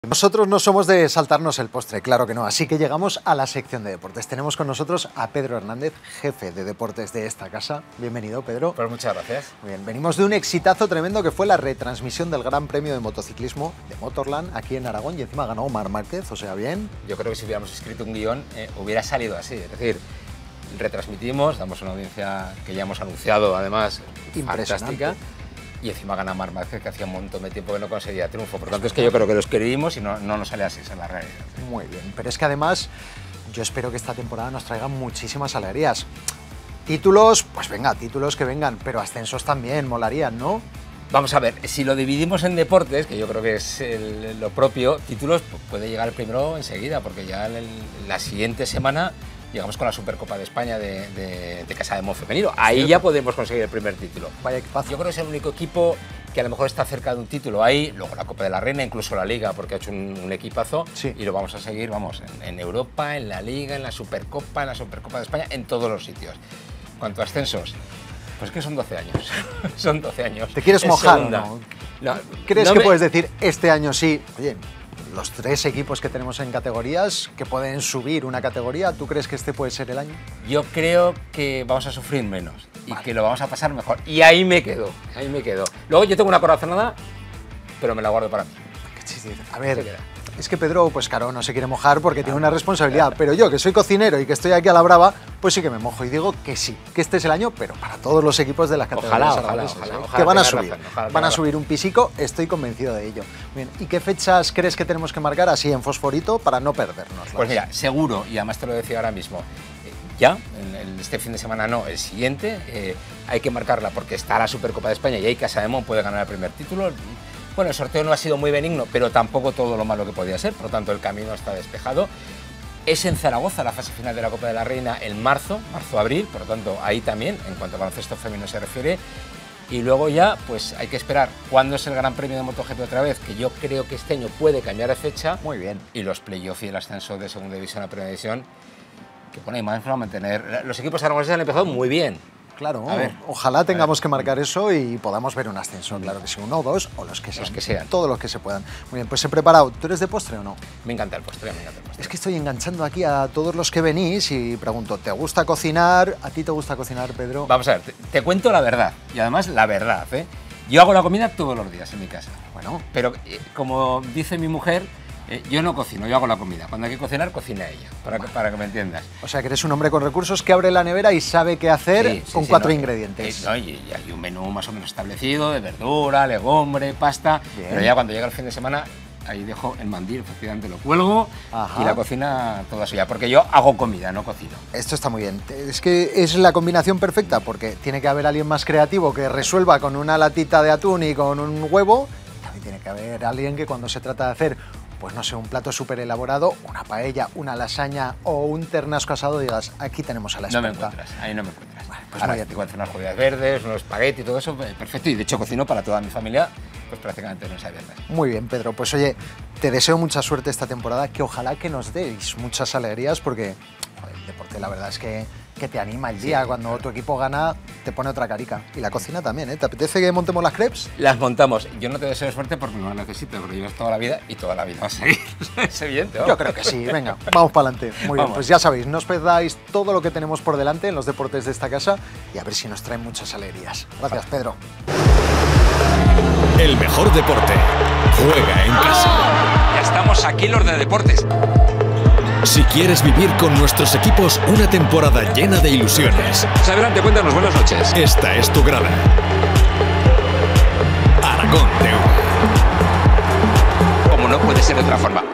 Nosotros no somos de saltarnos el postre, claro que no, así que llegamos a la sección de deportes. Tenemos con nosotros a Pedro Hernández, jefe de deportes de esta casa. Bienvenido, Pedro. Pues muchas gracias. Muy bien, venimos de un exitazo tremendo que fue la retransmisión del Gran Premio de Motociclismo de Motorland aquí en Aragón y encima ganó Marc Márquez, o sea, bien. Yo creo que si hubiéramos escrito un guión hubiera salido así, es decir, retransmitimos, damos una audiencia que ya hemos anunciado además, fantástica. Y encima gana Marc Márquez, que hacía un montón de tiempo que no conseguía triunfo. Por lo tanto, es que yo creo que lo escribimos y no nos sale así, esa es la realidad. Muy bien, pero es que además yo espero que esta temporada nos traiga muchísimas alegrías. Títulos, pues venga, títulos que vengan, pero ascensos también molarían, ¿no? Vamos a ver, si lo dividimos en deportes, que yo creo que es lo propio, títulos puede llegar el primero enseguida, porque ya la siguiente semana llegamos con la Supercopa de España de Casa de Mon femenino. Ahí ya podemos conseguir el primer título. Vaya equipazo. Yo creo que es el único equipo que a lo mejor está cerca de un título ahí, luego la Copa de la Reina, incluso la Liga, porque ha hecho un equipazo, sí. Y lo vamos a seguir, vamos, en Europa, en la Liga, en la Supercopa de España, en todos los sitios. En cuanto a ascensos, pues que son 12 años, son 12 años. ¿Te quieres mojar o no? ¿Crees que puedes decir este año sí? Oye, los 3 equipos que tenemos en categorías que pueden subir una categoría, ¿tú crees que este puede ser el año? Yo creo que vamos a sufrir menos y que lo vamos a pasar mejor. Y ahí me quedo, ahí me quedo. Luego yo tengo una corazonada, pero me la guardo para mí. A ver, es que Pedro, pues claro, no se quiere mojar porque tiene una responsabilidad, pero yo, que soy cocinero y que estoy aquí a la brava, pues sí que me mojo y digo que sí, que este es el año, pero para todos los equipos de las categorías ojalá, que van a subir, van a subir un pisico, estoy convencido de ello. Bien, ¿y qué fechas crees que tenemos que marcar así en fosforito para no perdernos? Pues mira, seguro, y además te lo decía ahora mismo, ya, este fin de semana no, el siguiente, hay que marcarla porque está la Supercopa de España y ahí Casa de Mon puede ganar el primer título. Bueno, el sorteo no ha sido muy benigno, pero tampoco todo lo malo que podía ser, por lo tanto el camino está despejado. Es en Zaragoza la fase final de la Copa de la Reina en marzo-abril, por lo tanto ahí también, en cuanto a baloncesto femenino se refiere. Y luego ya, pues hay que esperar cuándo es el Gran Premio de MotoGP otra vez, que yo creo que este año puede cambiar de fecha. Muy bien. Y los playoffs y el ascenso de segunda división a primera división, que pone más para mantener. Los equipos aragoneses han empezado muy bien. Claro, ojalá tengamos que marcar eso y podamos ver un ascenso, claro que sí, 1 o 2 o los que sean, todos los que se puedan. Muy bien, pues he preparado. ¿Tú eres de postre o no? Me encanta el postre, me encanta el postre. Es que estoy enganchando aquí a todos los que venís y pregunto, ¿te gusta cocinar? ¿A ti te gusta cocinar, Pedro? Vamos a ver, te cuento la verdad, y además la verdad, ¿eh? Yo hago la comida todos los días en mi casa. Bueno. Pero como dice mi mujer, yo no cocino, yo hago la comida. Cuando hay que cocinar, cocina ella, para que me entiendas. O sea, que eres un hombre con recursos que abre la nevera y sabe qué hacer con 4 ingredientes. Y hay un menú más o menos establecido de verdura, legumbre, pasta. Bien. Pero ya cuando llega el fin de semana, ahí dejo el mandil, efectivamente lo cuelgo. Ajá. Y la cocina toda suya. Porque yo hago comida, no cocino. Esto está muy bien. Es que es la combinación perfecta porque tiene que haber alguien más creativo que resuelva con una latita de atún y con un huevo. También tiene que haber alguien que cuando se trata de hacer, pues no sé, un plato súper elaborado, una paella, una lasaña o un ternasco asado, digas, aquí tenemos a la experta. No me encuentras, ahí no me encuentras. Vale, pues ahora te cuento unas judías verdes, unos espagueti y todo eso, perfecto. Y de hecho cocino para toda mi familia, pues prácticamente no sé viernes. Muy bien, Pedro. Pues oye, te deseo mucha suerte esta temporada, que ojalá que nos deis muchas alegrías, porque joder, el deporte la verdad es que te anima el día. Sí, cuando tu equipo gana, te pone otra carica. Y la cocina también, ¿eh? ¿Te apetece que montemos las crepes? Las montamos. Yo no te deseo suerte porque no la necesito, porque llevas toda la vida y toda la vida vas a seguir. Es evidente, ¿no? Yo creo que sí. Venga, vamos para adelante. Muy bien, pues ya sabéis, no os perdáis todo lo que tenemos por delante en los deportes de esta casa y a ver si nos traen muchas alegrías. Gracias, Pedro. El mejor deporte juega en casa. Ya estamos aquí los de deportes. Si quieres vivir con nuestros equipos una temporada llena de ilusiones. Adelante, cuéntanos, buenas noches. Esta es tu grada. Aragón TV. Como no puede ser de otra forma.